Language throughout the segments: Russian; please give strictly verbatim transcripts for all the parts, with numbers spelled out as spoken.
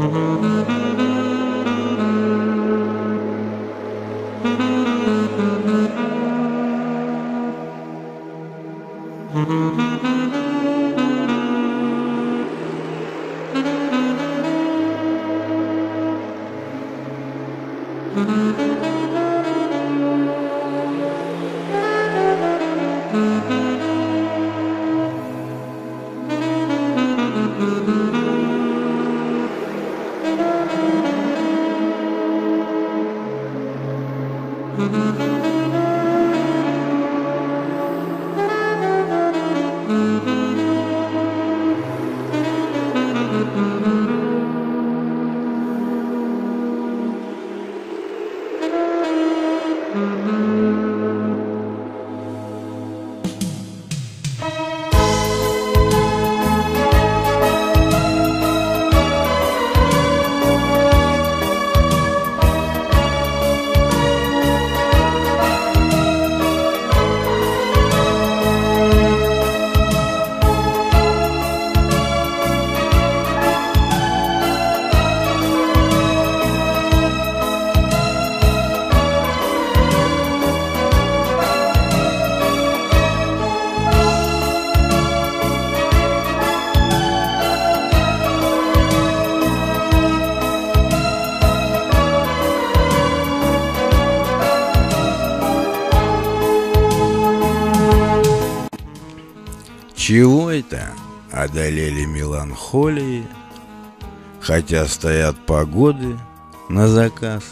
Чего это одолели меланхолии, хотя стоят погоды на заказ,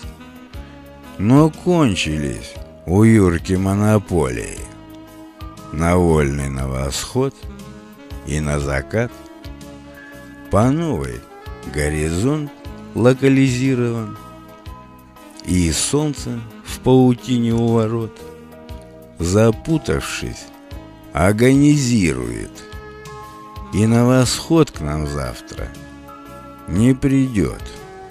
но кончились у Юрки монополии на вольный на восход и на закат. По новой горизонт локализирован, и солнце в паутине у ворот, запутавшись, агонизирует, и на восход к нам завтра не придет.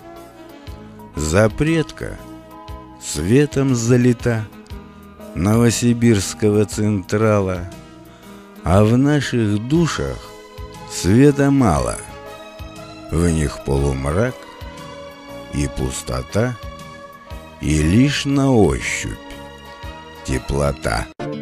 Запретка светом залита новосибирского централа, а в наших душах света мало, в них полумрак и пустота, и лишь на ощупь теплота.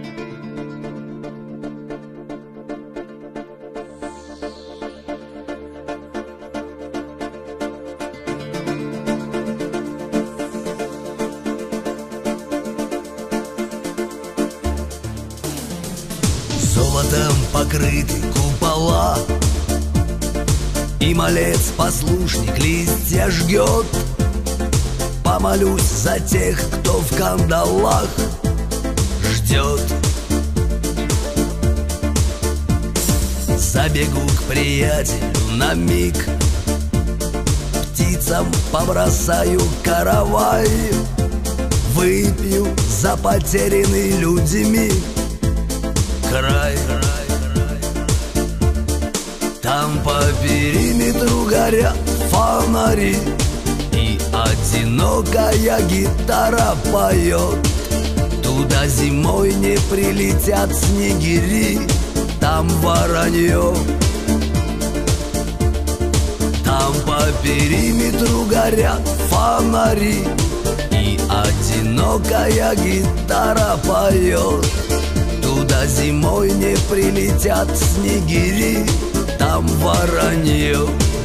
Золотом покрыты купола, и малец-послушник листья жгет. Помолюсь за тех, кто в кандалах ждет. Забегу к приятелю на миг, птицам побросаю каравай, выпью за потерянный людьми край. Там по периметру горят фонари, и одинокая гитара поет. Туда зимой не прилетят снегири, там воронье. Там по периметру горят фонари, и одинокая гитара поет. Туда зимой не прилетят снегири, там воронье.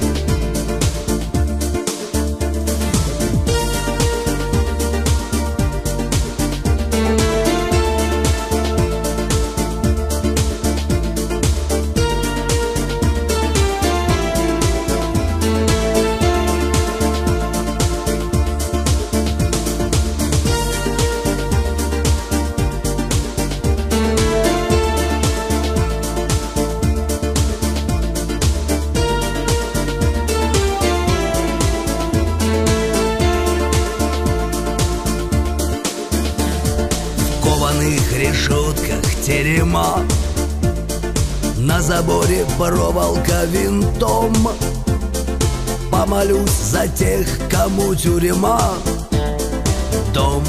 В решетках терема, на заборе проволока винтом. Помолюсь за тех, кому тюрьма дом.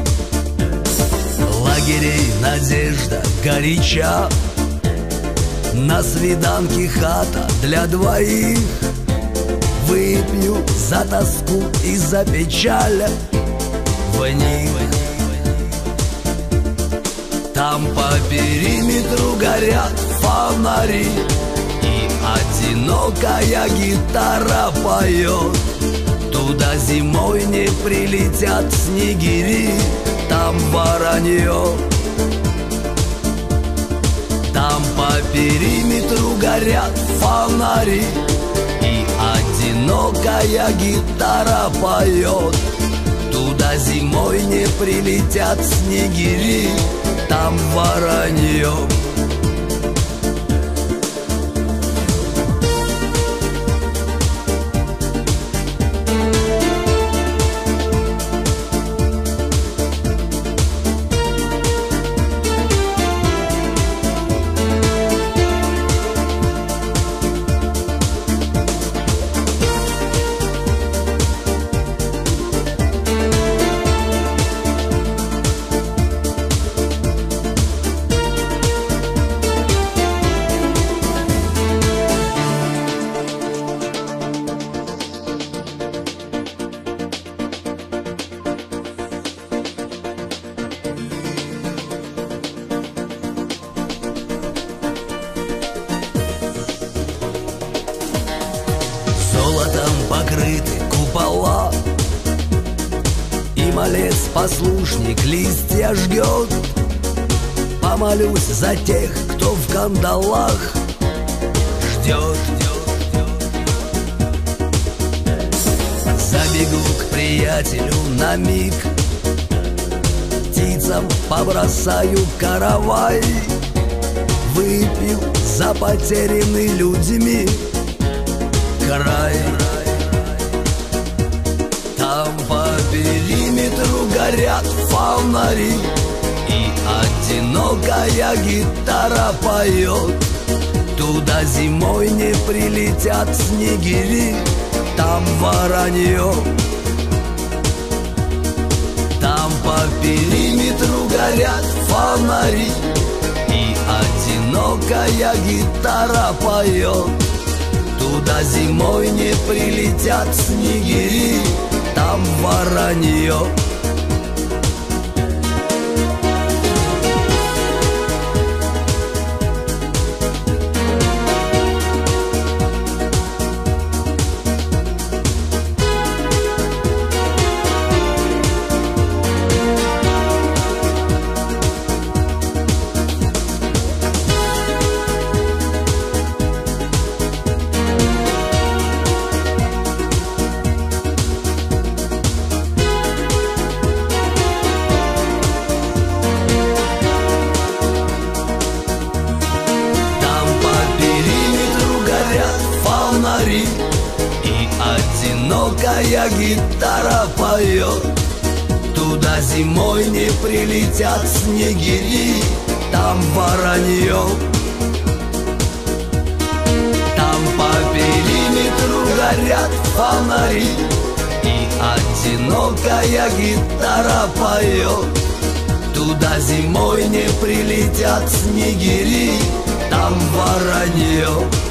Лагерей надежда горяча, на свиданке хата для двоих. Выпью за тоску и за печаль в них. Там по периметру горят фонари, и одинокая гитара поет. Туда зимой не прилетят снегири, там воронье. Там по периметру горят фонари, и одинокая гитара поет. Туда зимой не прилетят снегири, там воронье. Золотом покрыты купола, и малец-послушник листья жгет. Помолюсь за тех, кто в кандалах ждет. Забегу к приятелю на миг, птицам побросаю каравай. Выпью за потерянный людьми край. Там по периметру горят фонари, и одинокая гитара поет. Туда зимой не прилетят снегири, там воронье. Там по периметру горят фонари, и одинокая гитара поет. Туда зимой не прилетят снегири, там воронье. И одинокая гитара поет. Туда зимой не прилетят снегири, там воронье. Там по периметру горят фонари, и одинокая гитара поет. Туда зимой не прилетят снегири, там воронье.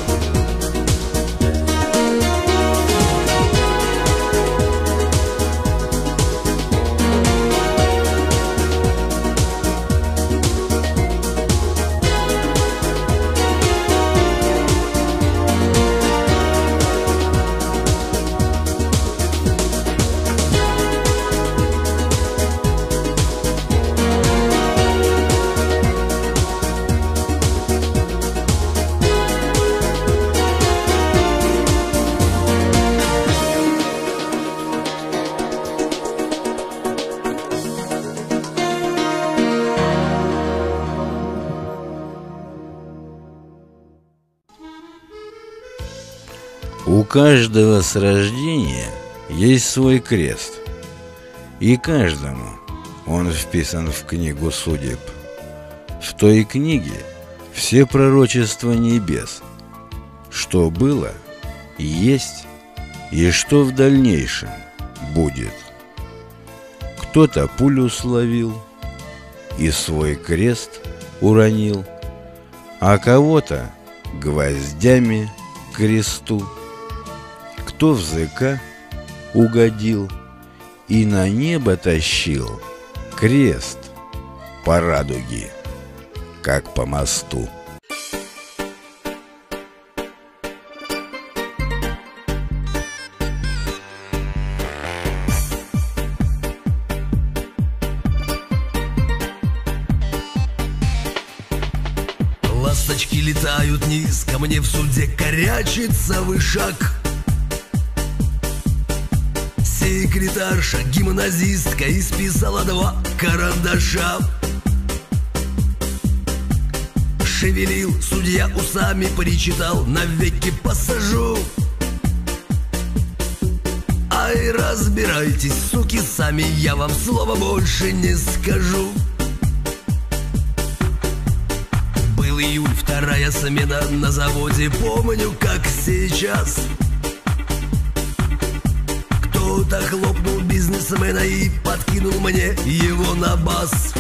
У каждого с рождения есть свой крест, и каждому он вписан в книгу судеб. В той книге все пророчества небес, что было, есть и что в дальнейшем будет. Кто-то пулю словил и свой крест уронил, а кого-то гвоздями к кресту, кто в зыка угодил и на небо тащил крест по радуге, как по мосту. Ласточки летают низко, мне в суде корячится вышаг. Секретарша, гимназистка, исписала два карандаша. Шевелил судья усами, причитал: навеки посажу. Ай, разбирайтесь, суки, сами, я вам слова больше не скажу. Был июль, вторая смена на заводе, помню, как сейчас. Кто-то хлопнул бизнесмена и подкинул мне его на бас.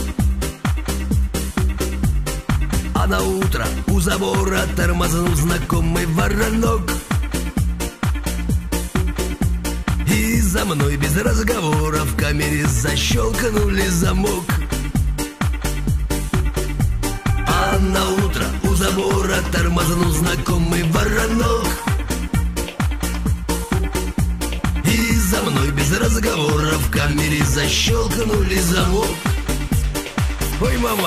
А на утро у забора тормознул знакомый воронок. И за мной без разговора в камере защелкнули замок. А на утро у забора тормознул знакомый воронок. И за мной без разговора в камере защелкнули замок. Ой, мама!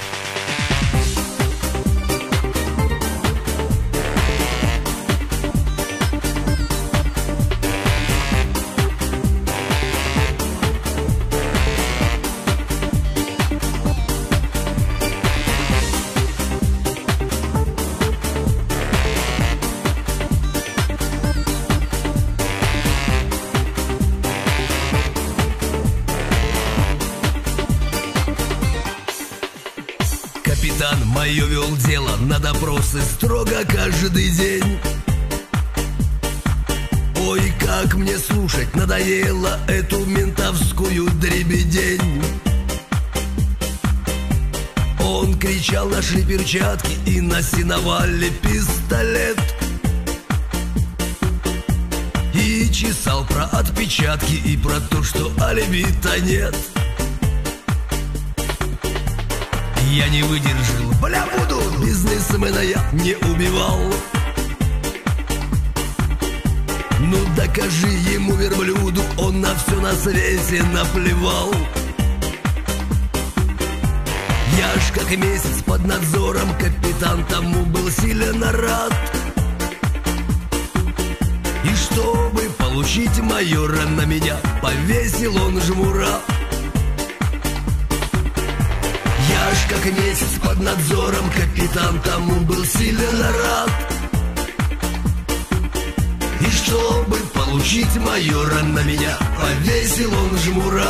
Капитан мое вел дело на допросы строго каждый день. Ой, как мне слушать надоело эту ментовскую дребедень. Он кричал: нашли перчатки и на сеновале пистолет. И чесал про отпечатки и про то, что алиби-то нет. Я не выдержал, бля, буду, бизнесмена я не убивал. Ну докажи ему, верблюду, он на все на свете наплевал. Я ж как месяц под надзором, капитан тому был сильно рад. И чтобы получить майора, на меня повесил он жмура. Я ж как месяц под надзором, капитан тому был сильно рад. И чтобы получить майора, на меня повесил он жмура.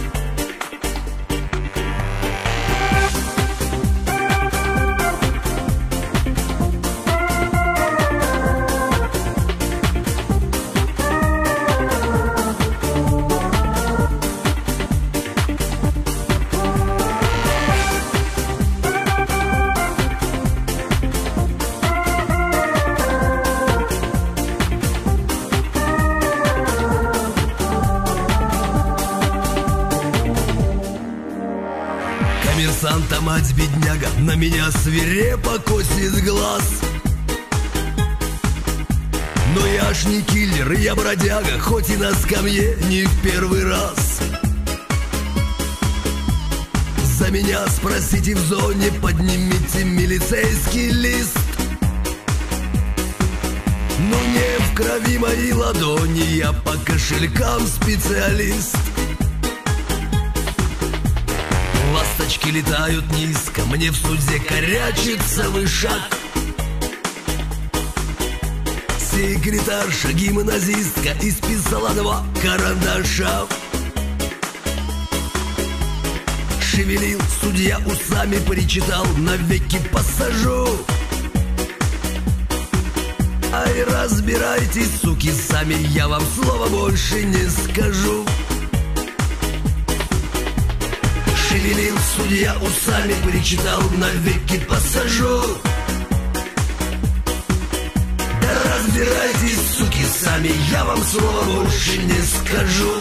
Коммерсанта мать бедняга на меня свирепо косит глаз. Но я ж не киллер, я бродяга, хоть и на скамье не в первый раз. За меня спросите в зоне, поднимите милицейский лист. Но не в крови мои ладони, я по кошелькам специалист. Ласточки летают низко, мне в суде корячится вышаг. Секретарша, гимназистка, исписала два карандаша. Шевелил судья усами, причитал: навеки посажу. Ай, разбирайтесь, суки, сами, я вам слова больше не скажу. Шевелил судья усами, причитал: навеки посажу. разбирайтесь, суки, сами, я вам слова больше не скажу.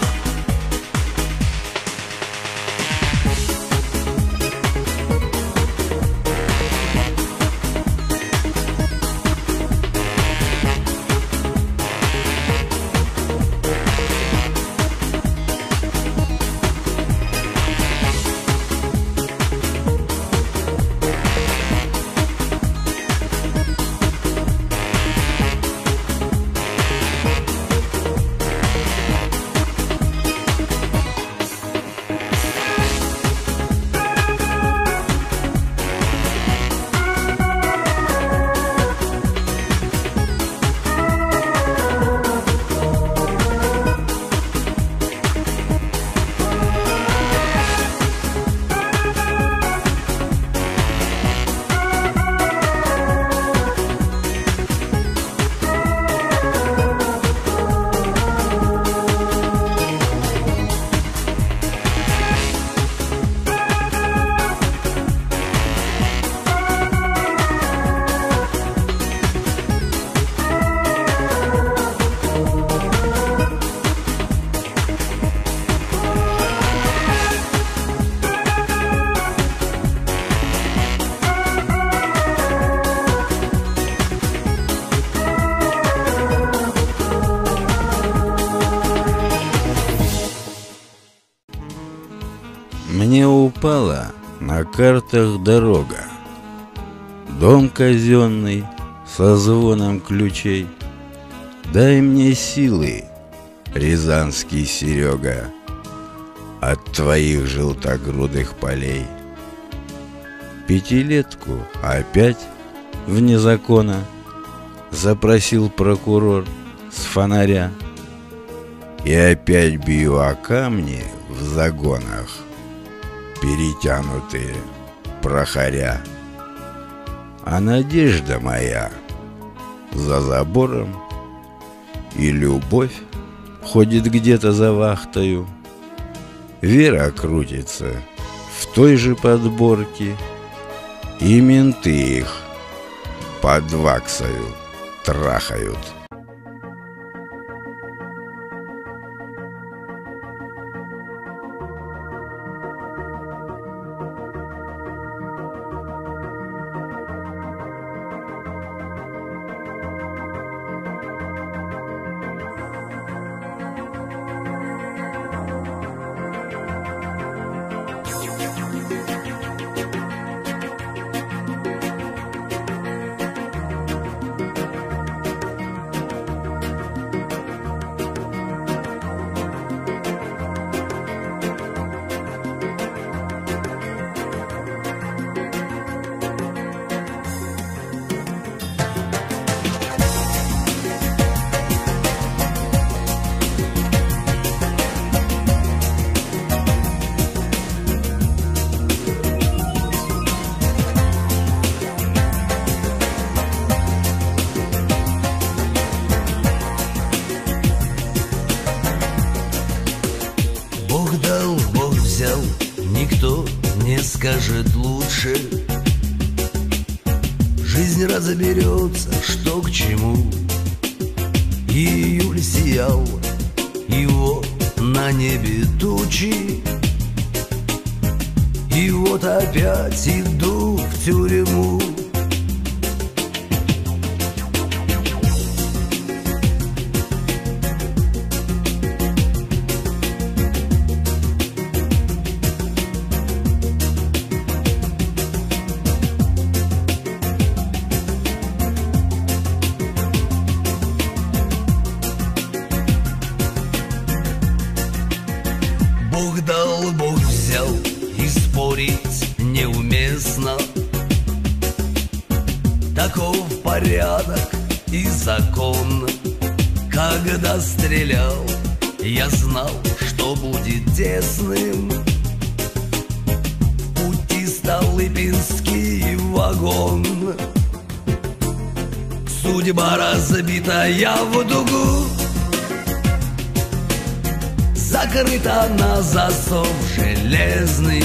Мне упала на картах дорога, дом казенный со звоном ключей. Дай мне силы, рязанский Серега, от твоих желтогрудых полей. Пятилетку опять вне закона запросил прокурор с фонаря. И опять бью о камни в загонах, перетянутые прохоря. А надежда моя за забором, и любовь ходит где-то за вахтою. Вера крутится в той же подборке, и менты их под ваксою трахают. Бог дал, Бог взял, никто не скажет лучше. Жизнь разберется, что к чему. Июль сиял, его на небе тучи. И вот опять иду в тюрьму. Бог дал, Бог взял, и спорить неуместно. Таков порядок и закон. Когда стрелял, я знал, что будет тесным. В пути Столыпинский вагон. Судьба разбитая в дугу, закрыта на засов железный.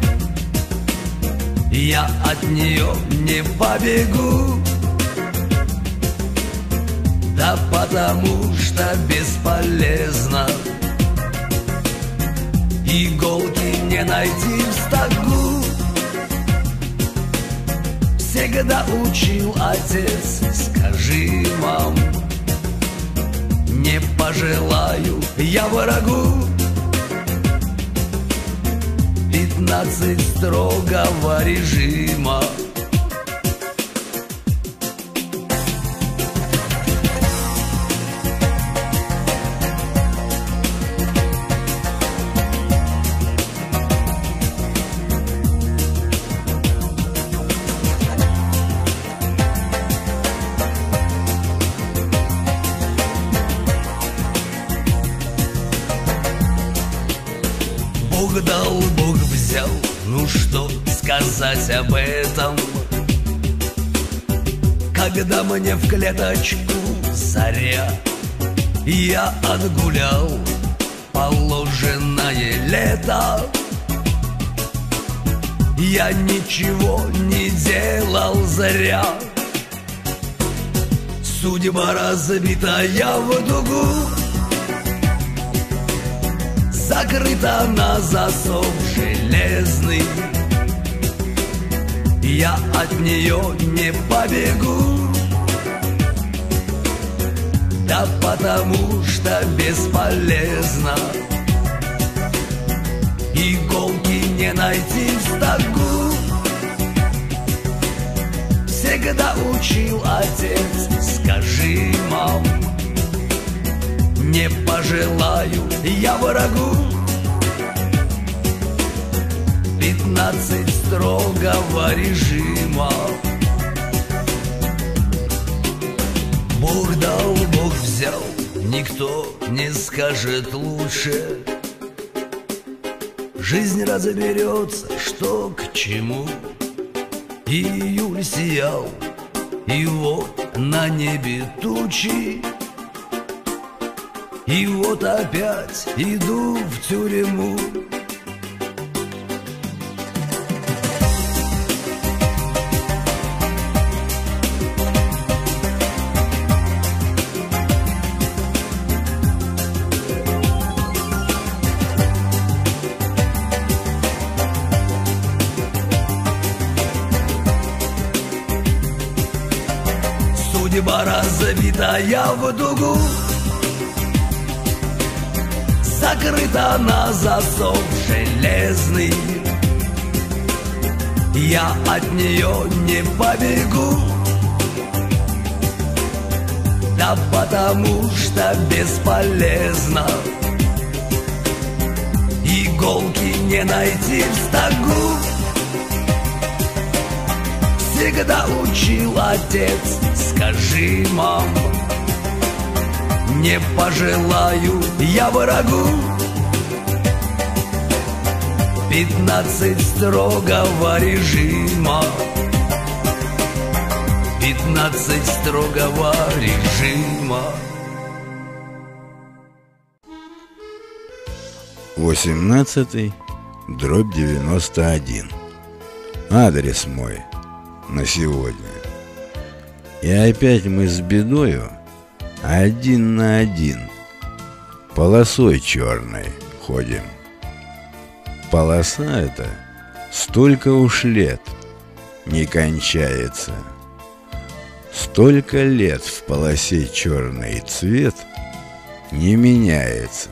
Я от нее не побегу. Да потому что бесполезно. Иголки не найти в стогу. Всегда учил отец, скажи, мам, не пожелаю я врагу. Пятнадцать строгого режима. Бог дал, Бог взял, ну что сказать об этом? Когда мне в клеточку заря, я отгулял положенное лето. Я ничего не делал зря. Судьба разбитая в дугу, закрыта на засов железный. Я от нее не побегу. Да потому что бесполезно. Иголки не найти в стогу. Всегда учил отец, скажи, мам, не пожелаю я врагу. Пятнадцать строгого режима. Бог дал, Бог взял, никто не скажет лучше. Жизнь разберется, что к чему. Июль сиял, и вот на небе тучи. И вот опять иду в тюрьму. Судьба разбитая в дугу, закрыта на засов железный. Я от нее не побегу. Да потому что бесполезно. Иголки не найти в стогу. Всегда учил отец, скажи, мам, не пожелаю я врагу. Пятнадцать строгого режима. Пятнадцать строгого режима. Восемнадцатый, дробь девяносто один. Адрес мой на сегодня. И опять мы с бедою один на один полосой черной ходим. Полоса эта столько уж лет не кончается. Столько лет в полосе черный цвет не меняется.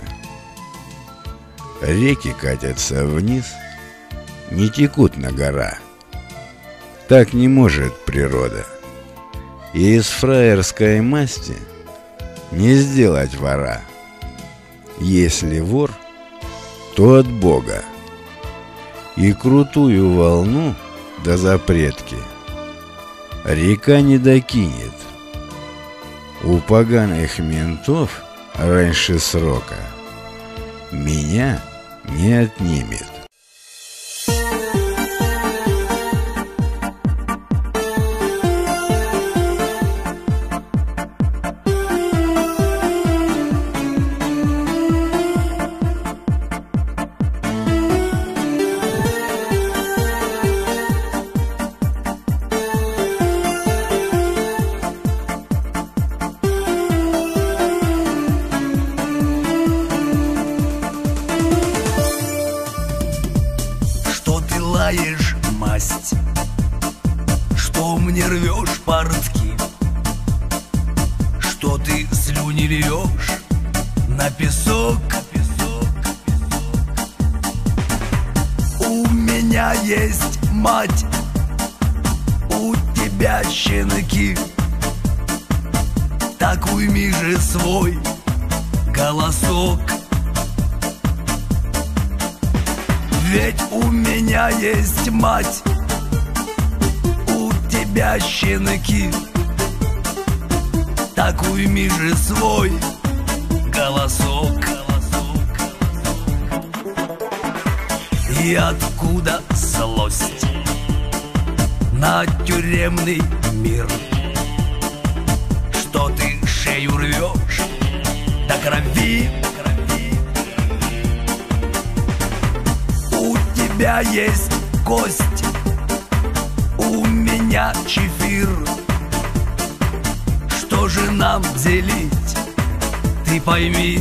Реки катятся вниз, не текут на гора. Так не может природа. И из фраерской масти не сделать вора. Если вор, то от Бога. И крутую волну до запретки река не докинет. У поганых ментов раньше срока меня не отнимет. масть, что мне рвешь портки, что ты слюни льешь на песок. У меня есть мать, у тебя щенки, так уйми же свой голосок. Ведь у меня есть мать, у тебя щенки, так уйми же свой голосок. И откуда злость на тюремный мир, что ты шею рвешь до крови? У тебя есть кость, у меня чефир. Что же нам делить, ты пойми?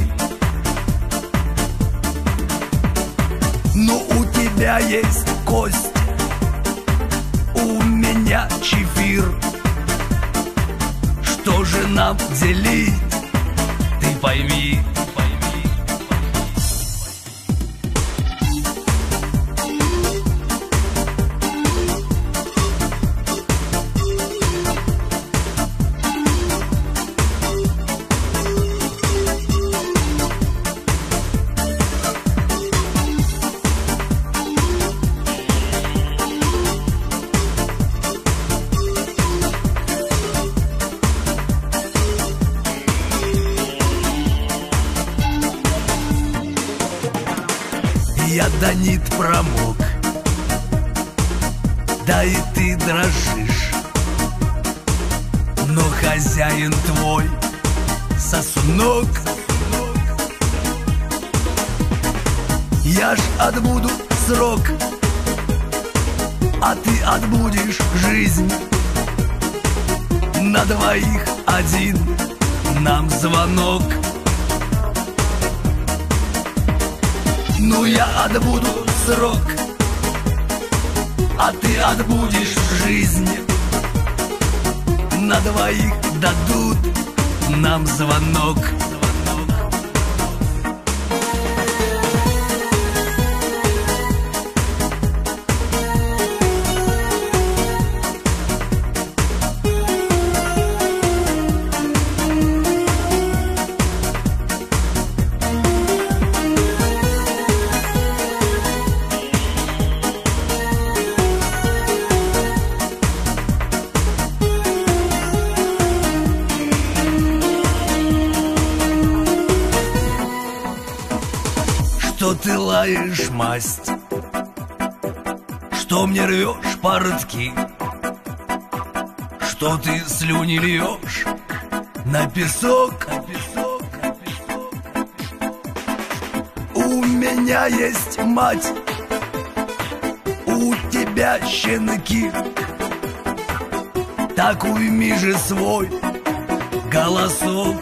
Ну, у тебя есть кость, у меня чефир. Что же нам делить, ты пойми? Я до нит промок, да и ты дрожишь, но хозяин твой сосунок. Я ж отбуду срок, а ты отбудешь жизнь. На двоих один нам звонок. Ну, я отбуду срок, а ты отбудешь жизнь. На двоих дадут нам звонок. Что ты лаешь масть, что мне рвешь портки, что ты слюни льешь на песок. У меня есть мать, у тебя щенки, так уйми же свой голосок.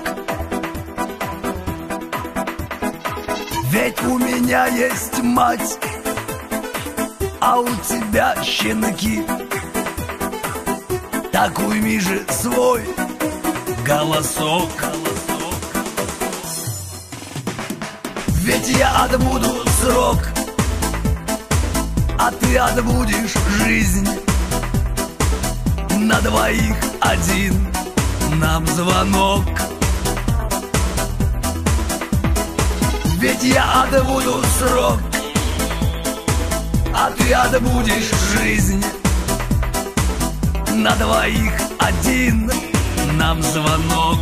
Ведь у меня есть мать, а у тебя щенки, так уйми же свой голосок. Ведь я отбуду срок, а ты отбудешь жизнь. На двоих один нам звонок. Ведь я отбуду срок, а ты отбудешь жизнь. На двоих один нам звонок.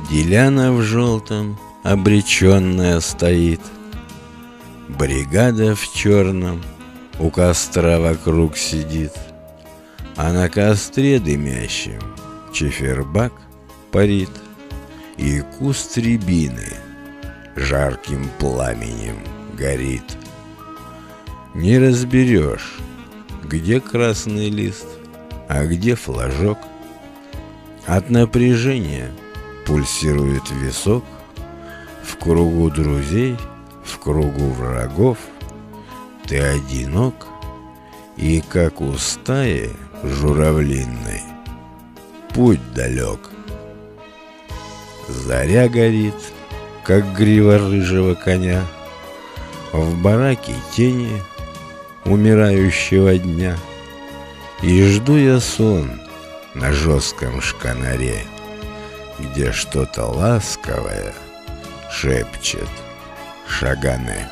Деляна в желтом обреченная стоит, бригада в черном у костра вокруг сидит, а на костре дымящем чифербак парит, и куст рябины жарким пламенем горит. Не разберешь, где красный лист, а где флажок. От напряжения пульсирует висок. В кругу друзей, в кругу врагов ты одинок, и как у стаи журавлиной путь далек. Заря горит, как грива рыжего коня, в бараке тени умирающего дня, и жду я сон на жестком шканаре, где что-то ласковое шепчет Шагане.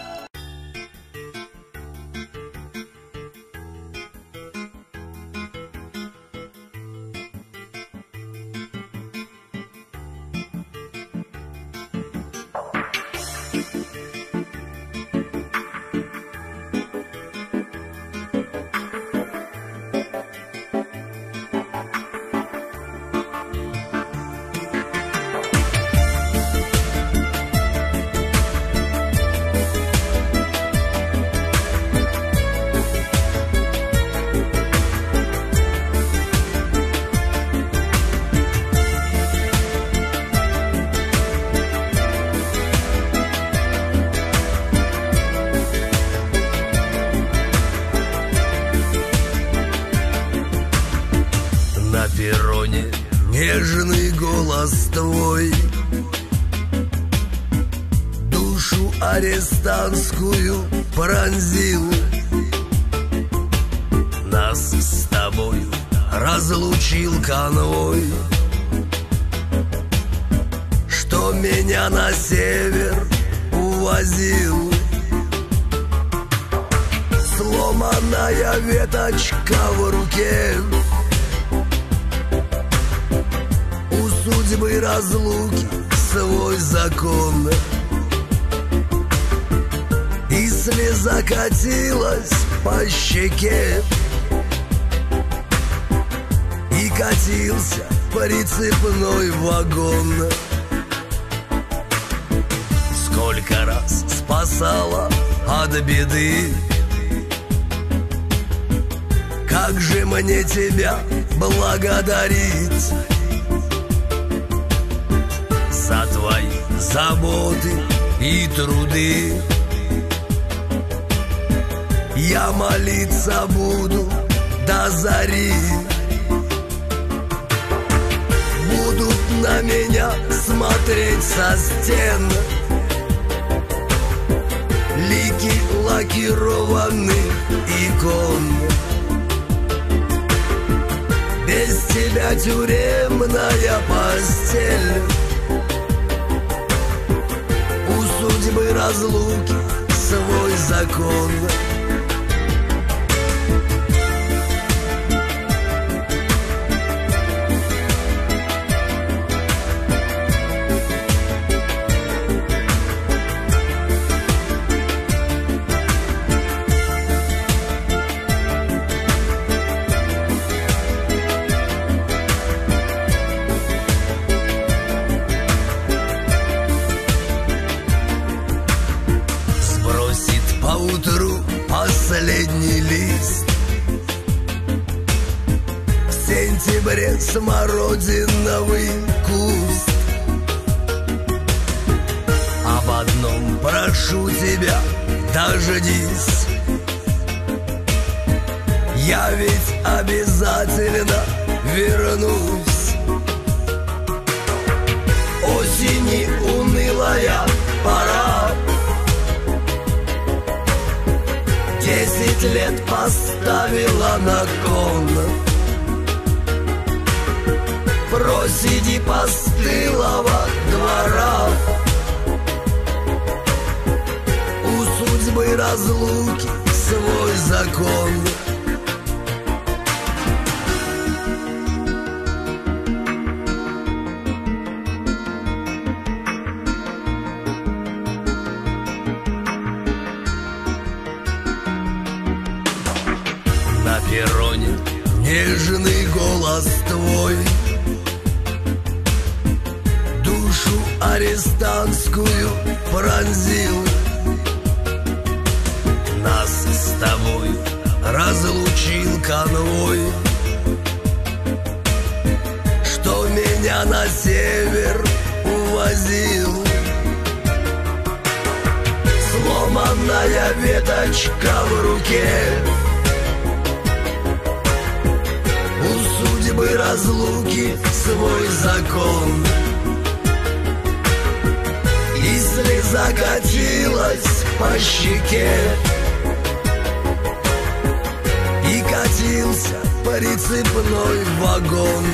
На перроне нежный голос твой душу арестантскую пронзил. Нас с тобою разлучил конвой, что меня на север увозил. Сломанная веточка в руке, судьбы разлуки свой закон, и слеза катилась по щеке, и катился прицепной вагон. Сколько раз спасала от беды, как же мне тебя благодарить за твои заботы и труды. Я молиться буду до зари, будут на меня смотреть со стен лики лакированных икон. Без тебя тюремная постель, судьбы разлуки свой закон. Поутру последний лист, в сентябре смородиновый куст. Об одном прошу тебя, дождись, я ведь обязательно вернусь. Осени унылая пора, десять лет поставила на кон. Просиди постылого двора, у судьбы разлуки свой закон. нежный голос твой душу арестантскую пронзил. Нас с тобой разлучил конвой, что меня на север увозил. Сломанная веточка в руке, у судьбы разлуки свой закон. И слеза катилась по щеке, и катился прицепной вагон.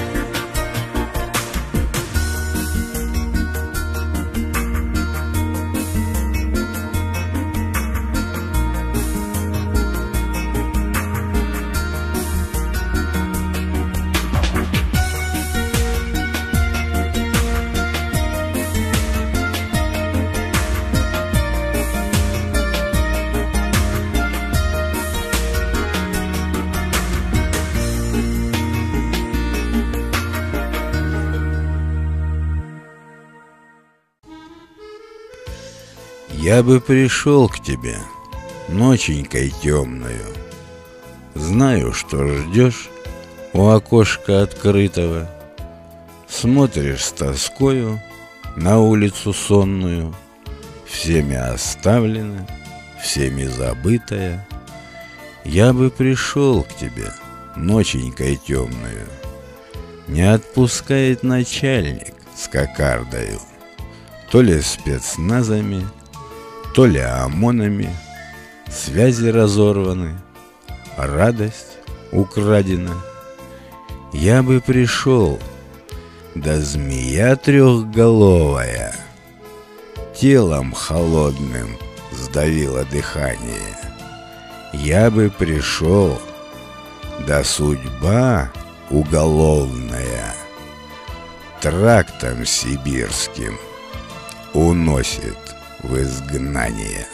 Я бы пришел к тебе ноченькой темною. Знаю, что ждешь у окошка открытого. Смотришь с тоскою на улицу сонную, всеми оставлена, всеми забытая. Я бы пришел к тебе ноченькой темною. Не отпускает начальник с кокардою, то ли спецназами, то ли ОМОНами. Связи разорваны, радость украдена. Я бы пришел, да змея трехголовая телом холодным сдавила дыхание. Я бы пришел, да судьба уголовная трактом сибирским уносит в изгнание.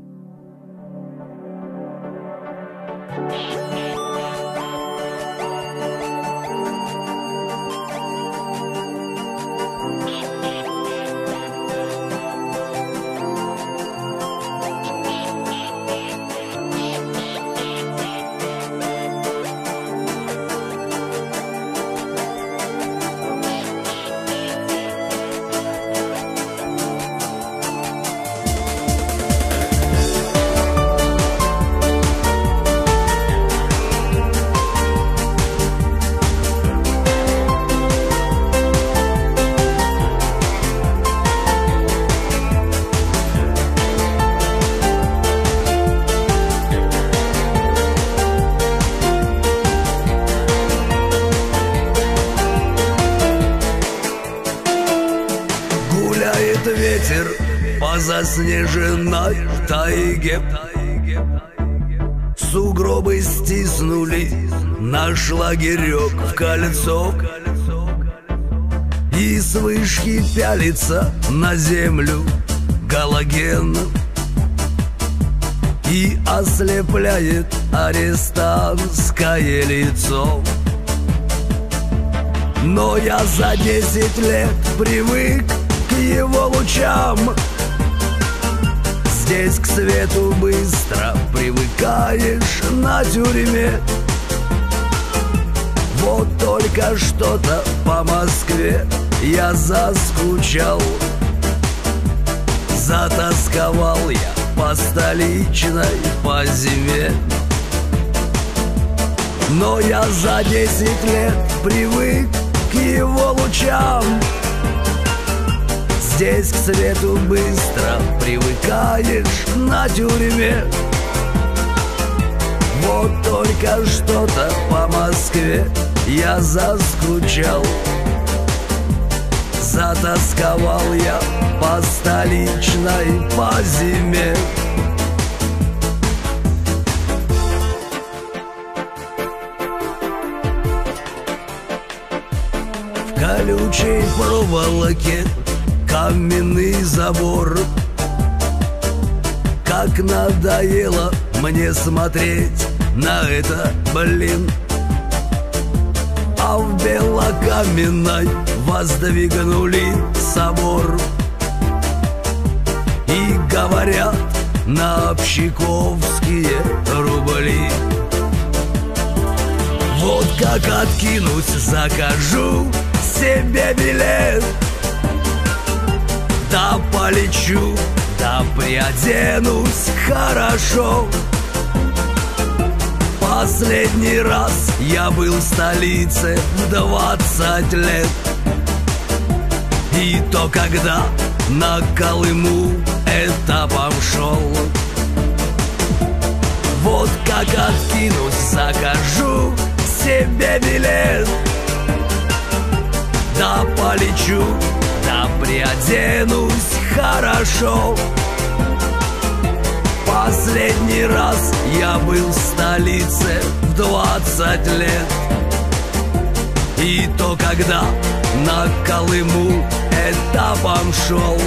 Ветер по заснеженной тайге, сугробы стиснули наш лагерек в кольцо, и с вышки пялится на землю галоген и ослепляет арестантское лицо. Но я за десять лет привык к его лучам. Здесь к свету быстро привыкаешь на тюрьме. Вот только что-то по Москве я заскучал. Затасковал я по столичной, по зиме. Но я за десять лет привык к его лучам. Здесь к свету быстро привыкаешь на тюрьме. Вот только что-то по Москве я заскучал. Затасковал я по столичной, по зиме. В колючей проволоке каменный забор. Как надоело мне смотреть на это, блин. А в Белокаменной воздвигнули собор. И говорят на общаковские рубли. Вот как откинусь, закажу себе билет. Да полечу, да приоденусь хорошо. Последний раз я был в столице в двадцать лет. И то, когда на Колыму этапом шел. Вот как откинусь, закажу себе билет. Да полечу, да приоденусь хорошо. Последний раз я был в столице в двадцать лет. И то, когда на Колыму этапом шел.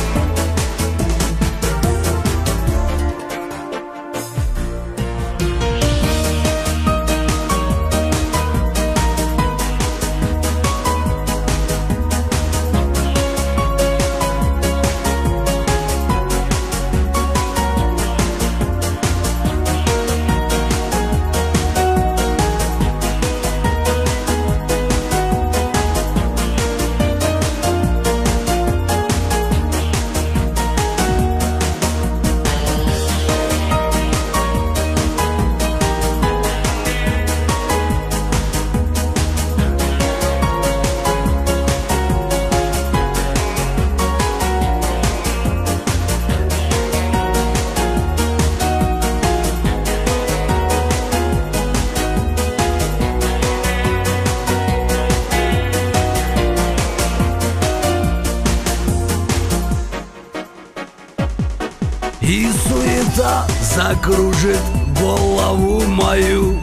И суета закружит голову мою,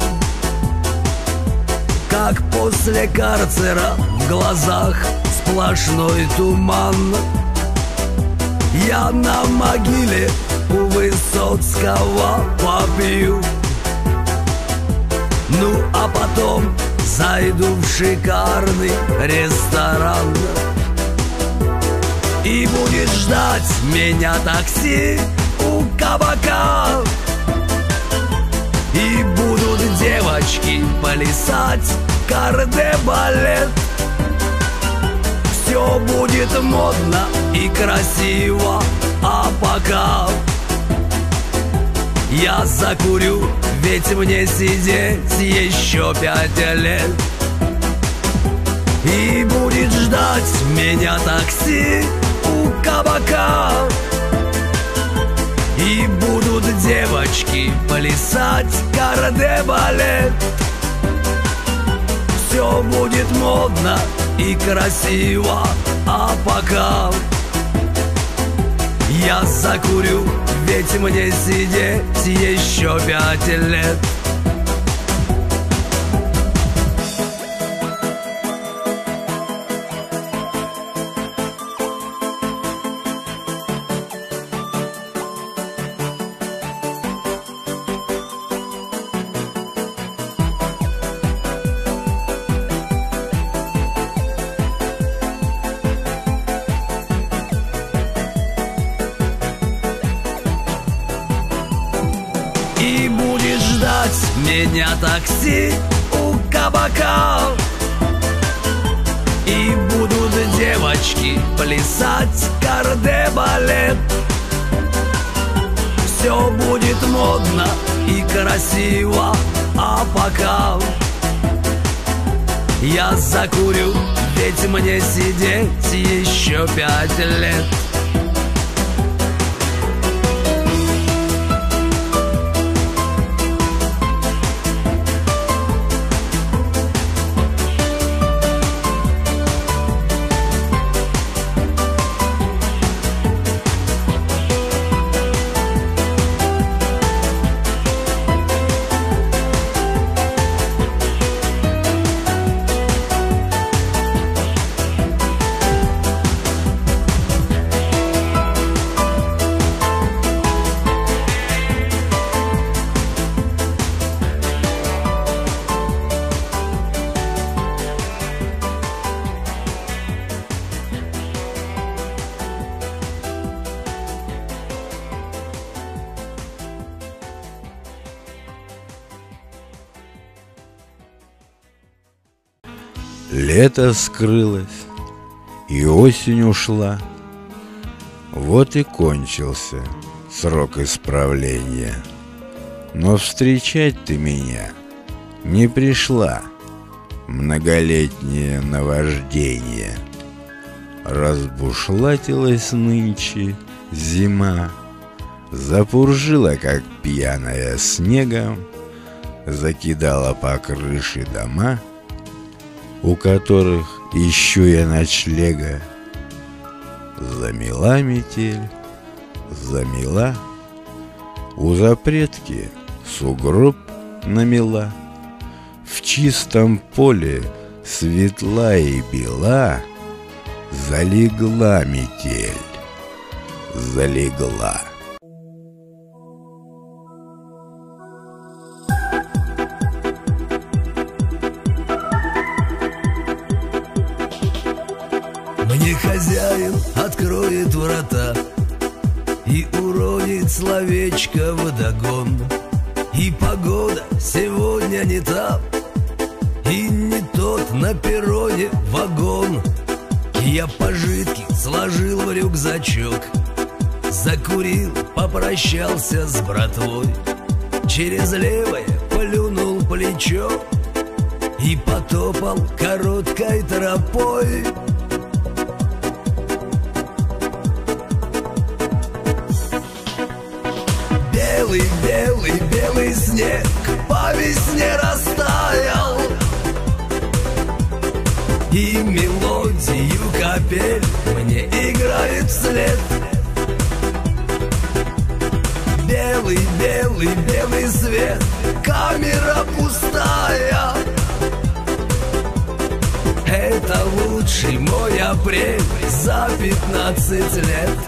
как после карцера в глазах сплошной туман. Я на могиле у Высоцкого попью, ну а потом зайду в шикарный ресторан. И будет ждать меня такси у кабака. И будут девочки плясать кардебалет. Все будет модно и красиво, а пока я закурю, ведь мне сидеть еще пять лет. И будет ждать меня такси у кабака. И будут девочки плясать кардебалет. Все будет модно и красиво, а пока я закурю, ведь мне сидеть еще пять лет. И будет ждать меня такси у кабака. И будут девочки плясать кардебалет. Все будет модно и красиво, а пока я закурю, ведь мне сидеть еще пять лет. Лето скрылось, и осень ушла. Вот и кончился срок исправления. Но встречать ты меня не пришла, многолетнее наваждение. Разбушлатилась нынче зима, запуржила, как пьяная, снегом, закидала по крыше дома, у которых ищу я ночлега. Замела метель, замела, у запретки сугроб намела. В чистом поле светла и бела залегла метель, залегла. Мне хозяин откроет врата и уронит словечко вдогон. И погода сегодня не та, и не тот на перроне вагон. Я пожитки сложил в рюкзачок, закурил, попрощался с братвой, через левое плюнул плечо и потопал короткой тропой. Белый, белый, белый снег по весне растаял, и мелодию капель мне играет вслед. Белый, белый, белый свет, камера пустая. Это лучший мой апрель за пятнадцать лет.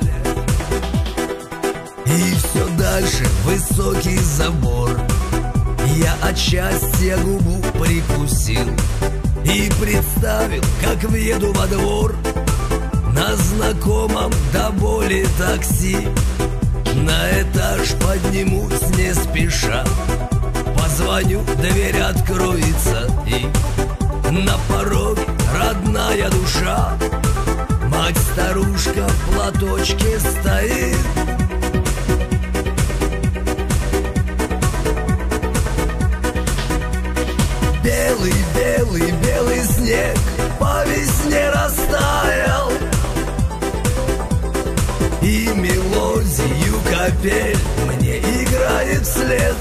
И все дальше высокий забор. Я от счастья губу прикусил и представил, как въеду во двор на знакомом до боли такси. На этаж поднимусь не спеша, позвоню, дверь откроется, и на пороге родная душа. Мать-старушка в платочке стоит. Белый, белый, белый снег по весне растаял, и мелодию капель мне играет вслед.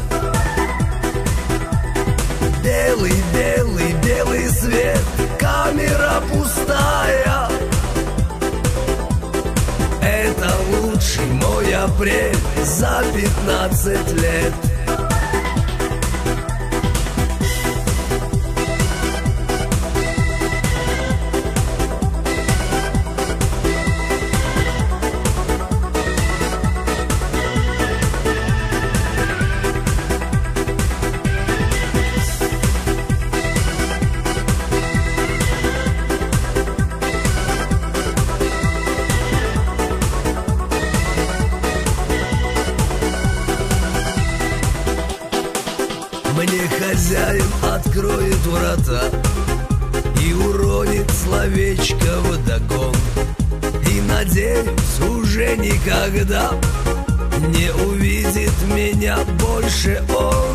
Белый, белый, белый свет, камера пустая. Это лучший мой апрель за пятнадцать лет. Мне хозяин откроет врата и уронит словечко вдогон. И, надеюсь, уже никогда не увидит меня больше он.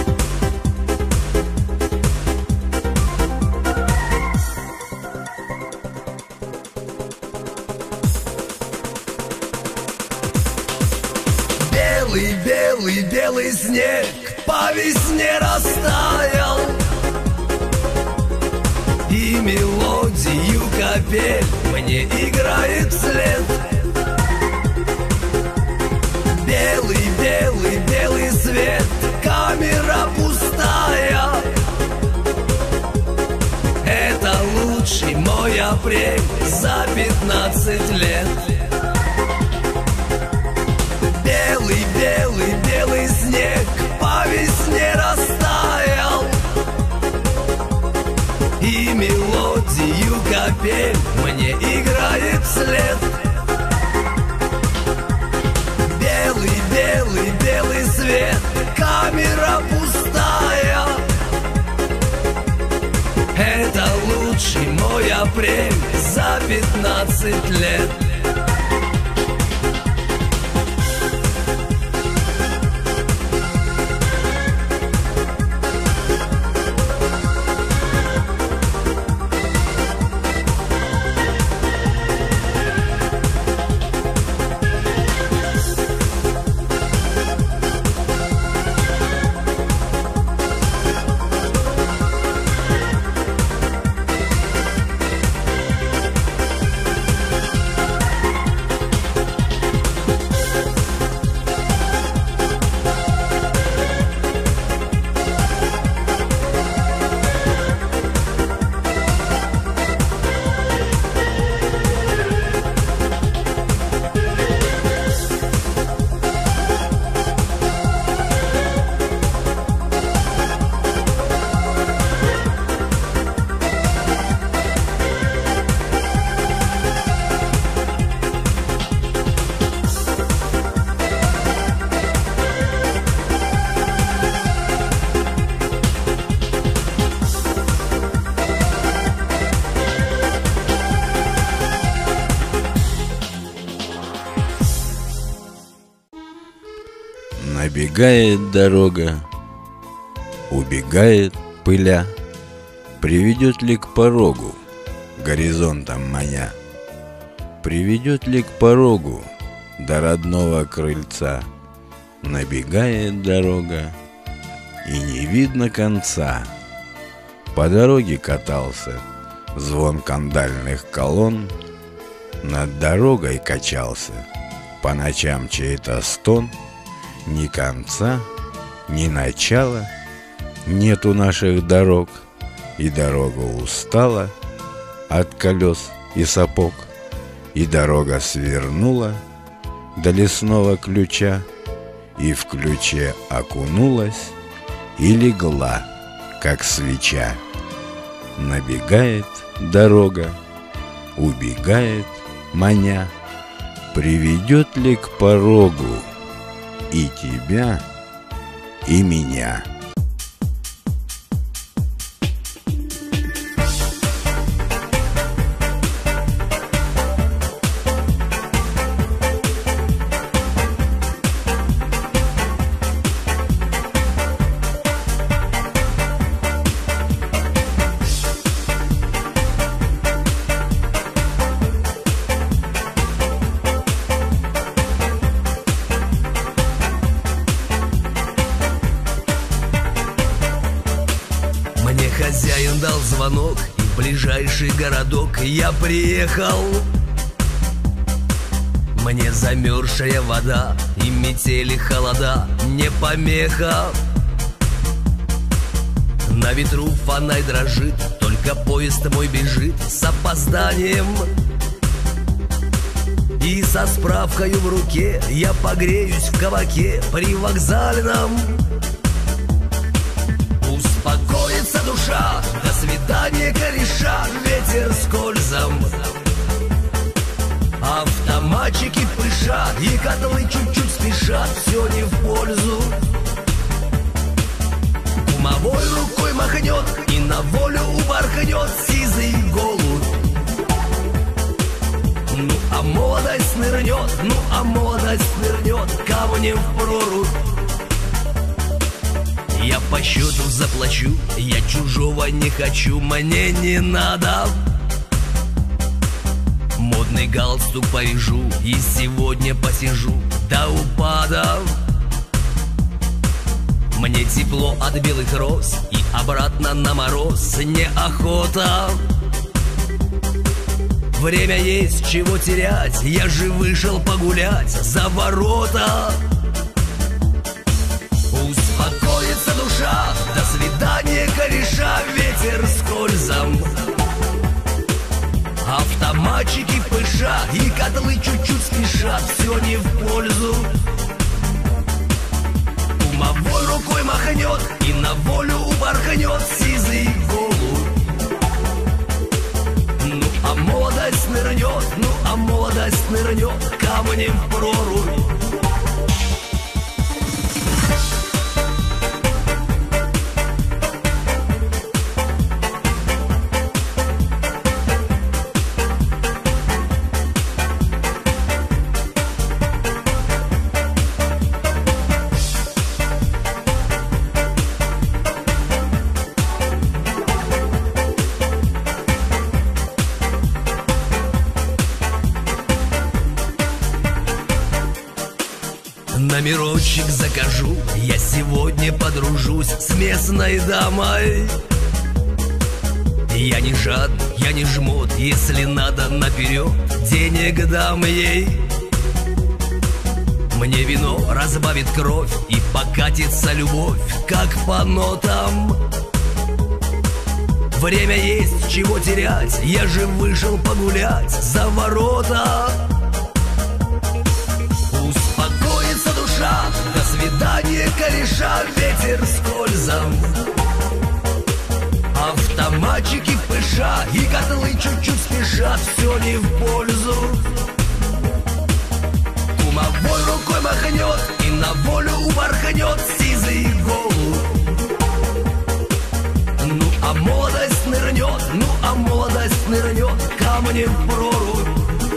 Белый, белый, белый снег по весне растаял, и мелодию капель мне играет вслед. Белый, белый, белый свет, камера пустая. Это лучший мой апрель за пятнадцать лет. Белый, белый, белый снег по весне растаял, и мелодию капель мне играет вслед. Белый, белый, белый свет, камера пустая. Это лучший мой апрель за пятнадцать лет. Набегает дорога, убегает пыля, приведет ли к порогу, горизонтом маня? Приведет ли к порогу до родного крыльца? Набегает дорога, и не видно конца. По дороге катался звон кандальных колонн, над дорогой качался по ночам чей-то стон. Ни конца, ни начала нет у наших дорог, и дорога устала от колес и сапог, и дорога свернула до лесного ключа, и в ключе окунулась и легла, как свеча. Набегает дорога, убегает маня, приведет ли к порогу и тебя, и меня? Хозяин дал звонок, и в ближайший городок я приехал. Мне замерзшая вода и метели холода не помеха. На ветру фонарь дрожит, только поезд мой бежит с опозданием. И со справкою в руке я погреюсь в кабаке привокзальном. Успокоится душа, до свидания, кореша, ветер скользом. Автоматчики пышат, и котлы чуть-чуть спешат, все не в пользу. Кумовой рукой махнет, и на волю упорхнет сизый голубь. Ну а молодость нырнет, ну а молодость нырнет камнем в прорубь. Я по счету заплачу, я чужого не хочу, мне не надо. Модный галстук повяжу и сегодня посижу до упада. Мне тепло от белых роз и обратно на мороз неохота. Время есть, чего терять, я же вышел погулять за ворота. Успокоится душа, до свидания, кореша, ветер скользом. Автоматчики пышат, и котлы чуть-чуть спешат, все не в пользу. Кумовой рукой махнет, и на волю упорхнет сизый голубь. Ну а молодость нырнет, ну а молодость нырнет камнем в прорубь. номерочек закажу. Я сегодня подружусь с местной дамой. Я не жадный, я не жмот, если надо наперед денег дам ей. Мне вино разбавит кровь и покатится любовь, как по нотам. Время есть, чего терять, я же вышел погулять за ворота. Успокоится душа, до свидания, кореша, ветер скользом. Автоматчики пыша и котлы чуть-чуть спешат, все не в пользу. Кумовой рукой махнет и на волю упорхнет сизый голубь. Ну а молодость нырнет, ну а молодость нырнет камнем в прорубь.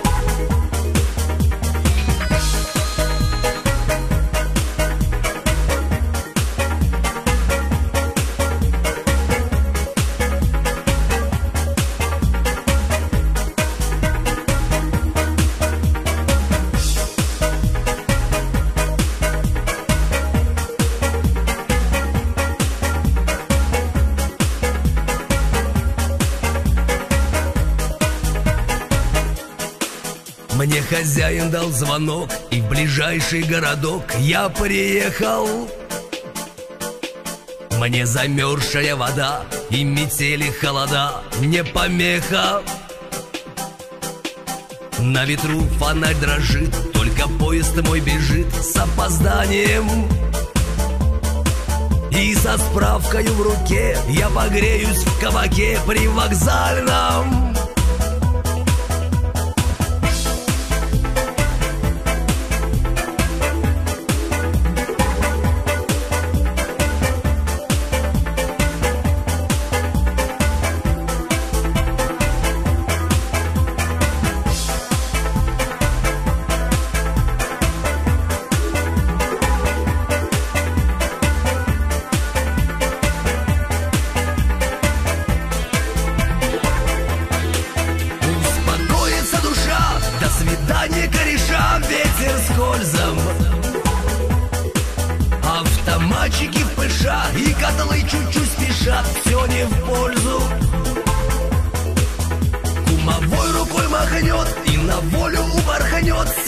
Мне хозяин дал звонок, и в ближайший городок я приехал. Мне замерзшая вода и метели холода не помеха. На ветру фонарь дрожит, только поезд мой бежит с опозданием. И со справкою в руке я погреюсь в кабаке привокзальном. Кореша, ветер скользом. Автоматчики пыша и котлы чуть-чуть спешат, все не в пользу. Кумовой рукой махнет и на волю упорхнет